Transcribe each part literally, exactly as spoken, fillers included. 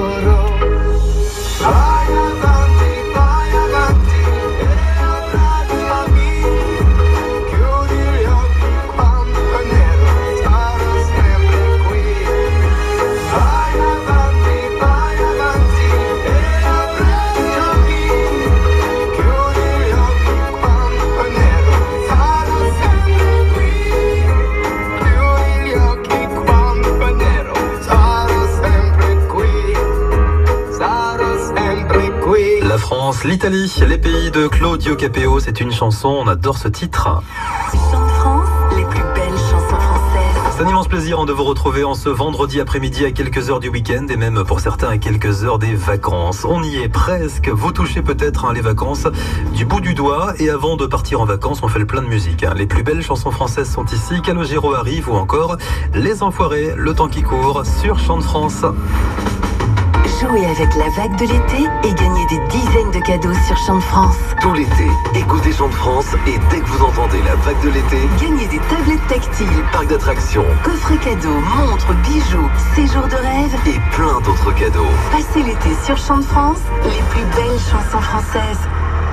loro. Vai avanti, vai avanti e abbracciami. Chiudi gli occhi quando è nero, sarò sempre qui. Vai avanti, vai avanti e abbracciami. Chiudi gli occhi quando è nero, sarò sempre qui. Chiudi gli occhi quando è nero, sarò sempre qui. Sarò sempre qui. La France, l'Italie, les pays de Claudio Capéo, c'est une chanson, on adore ce titre. Chant de France, les plus belles chansons françaises. C'est un immense plaisir hein, de vous retrouver en ce vendredi après-midi à quelques heures du week-end et même pour certains à quelques heures des vacances. On y est presque, vous touchez peut-être hein, les vacances du bout du doigt et avant de partir en vacances, on fait le plein de musique. Hein. Les plus belles chansons françaises sont ici, Calogero arrive ou encore Les Enfoirés, le temps qui court sur Chant de France. Jouez avec la vague de l'été et gagnez des dizaines de cadeaux sur Chant de France. Tout l'été, écoutez Chant de France et dès que vous entendez la vague de l'été, Gagnez des tablettes tactiles, parc d'attractions coffrets cadeaux, montres, bijoux, séjours de rêve. et plein d'autres cadeaux. Passez l'été sur Chant de France, les plus belles chansons françaises.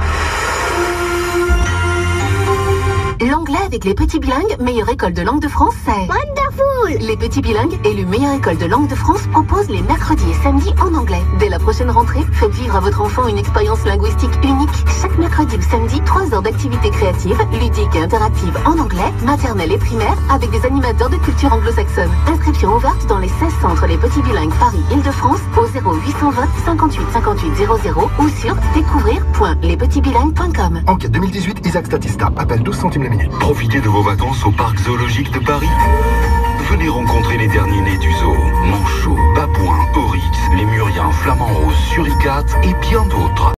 L'anglais avec les petits bilingues, meilleure école de langue de France, c'est Wonderful. Les petits bilingues, élus meilleure école de langue de France, proposent les mercredis et samedis en anglais. Dès la prochaine rentrée, faites vivre à votre enfant une expérience linguistique unique. Chaque mercredi ou samedi, trois heures d'activités créatives, ludiques et interactives en anglais, maternelle et primaire, avec des animateurs de culture anglo-saxonne. Inscription ouverte dans les seize centres Les Petits Bilingues Paris-Île-de-France au zéro huit cent vingt cinquante-huit cinquante-huit zéro zéro ou sur découvrir point les petits bilingues point com. Enquête deux mille dix-huit, Isaac Statista. Appelle douze centimes la minute. Profitez de vos vacances au parc zoologique de Paris. Venez rencontrer les derniers nés du zoo. Manchots, babouins, oryx, lémuriens, flamants roses, suricates et bien d'autres.